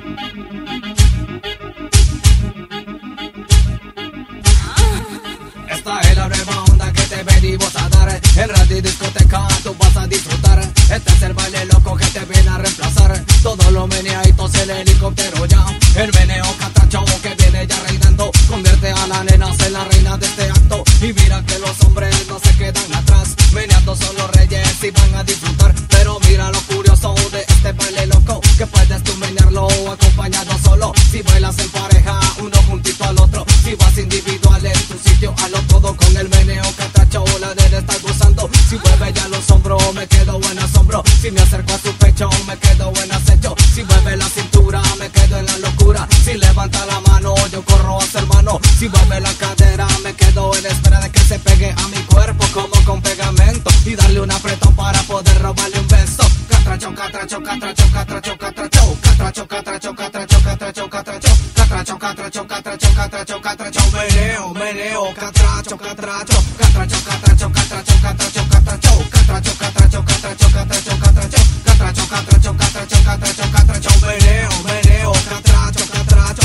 Esta es la nueva onda que te venimos a dar. En radio y discoteca tú vas a disfrutar. Este es el baile loco que te viene a reemplazar. Todos los meneaditos en helicóptero ya. El meneo catracho que viene ya reinando. Convierte a las nenas en la reina de este acto. Y mira que los hombres no se quedan atrás. Meneando son los reyes y van a disfrutar. Pero mira lo curioso de este baile loco, que puedes tú menearlo acompañado solo. Si bailas en pareja, uno juntito al otro. Si vas individual en tu sitio, hazlo todo con el meneo catracho. La nena está gozando. Si mueve ya los hombros, me quedo en asombro. Si me acerco a su pecho, me quedo en acecho. Si mueve la cintura, me quedo en la locura. Si levanta la mano, yo corro a ser mano. Si mueve la cadera, me quedo en espera de que se pegue a mi cuerpo como con pegamento. Y darle un apretón para poder robarle un beso. Catracho, catracho, catracho, catracho, catracho. Catracho, catracho, catracho, catracho, catracho. Catracho, catracho, catracho, catracho, catracho. Meneo, meneo, catracho, catracho. Catracho, catracho, catracho, catracho, catracho. Catracho, catracho, catracho, catracho, catracho. Catracho, catracho, catracho, catracho, catracho. Meneo, meneo, catracho, catracho.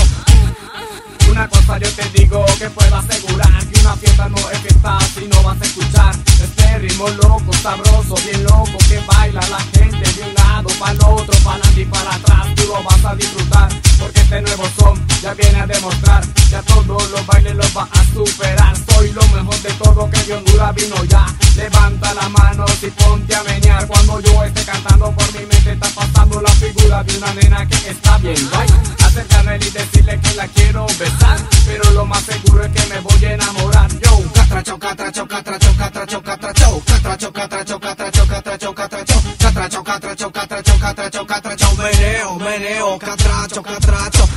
Una cosa yo te digo que puedo asegurar, que una fiesta no es fiesta si no vas a escuchar este ritmo loco, sabroso, bien loco, que baila la gente de un lado para el otro, para adelante y para atrás. Tú lo vas a disfrutar, porque este nuevo son ya viene a demostrar que a todos los bailes los va a superar. Soy lo mejor de todo, que de Honduras vino ya. Levanta la mano y ponte a menear. Cuando yo esté cantando, por mi mente está pasando la figura de una nena que está bien guay. Acercarme a él y decirle que la quiero besar, pero lo más seguro es que me voy a enamorar. Yo, catracho, catracho, catracho, catracho, catracho. Catracho, catracho, catracho, catracho, catracho. Catracho, catracho, catracho, catracho, catracho. Meneo, meneo, catracho, catracho.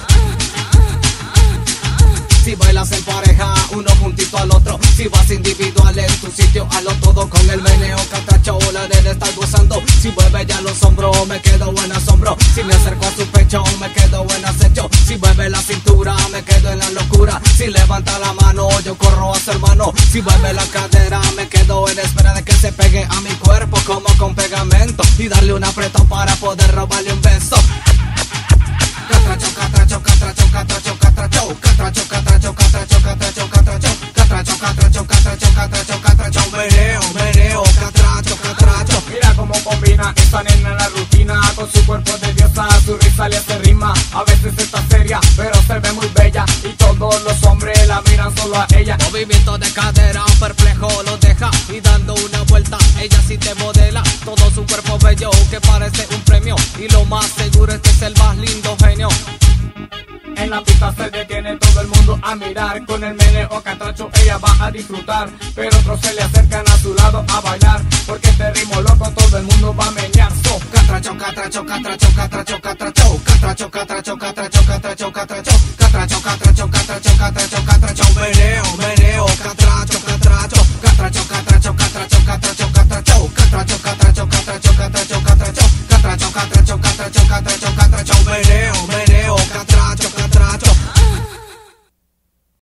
Si bailas en pareja, uno juntito al otro. Si vas individual en tu sitio, hazlo todo con el meneo catracho. La nena está gozando. Si mueve ya los hombros, me quedo en asombro. Si me acerco a su pecho, me quedo en acecho. Si mueve la cintura, me quedo en la locura. Si levanta la mano, yo corro a ser mano. Si mueve la cadera, me quedo en espera de que se pegue a mi cuerpo como con pegamento. Y darle un apretón para poder robarle un beso. Catracho, catracho, catracho, catracho, catracho. Catracho, catracho, catracho, catracho, catracho. Catracho, catracho, catracho, catracho, catracho. Meneo, meneo, catracho, catracho. Mira cómo combina esta nena en la rutina, con su cuerpo de diosa, su risa le hace rima. A veces está seria, pero se ve muy bella, y todos los hombres la miran solo a ella. Movimiento de cadera, perplejo lo deja, y dando una vuelta, ella sí te modela. Todo su cuerpo bello que parece un premio, y lo más seguro es que es el más lindo genio. En la pista se detiene todo el mundo a mirar. Con el meneo catracho ella va a disfrutar, pero otros se le acercan a su lado a bailar, porque este ritmo loco todo el mundo va a menear. So, catracho, catracho, catracho, catracho, catracho. Catracho, catracho, catracho, catracho, catracho. Catracho, catracho, catracho, catracho, catracho.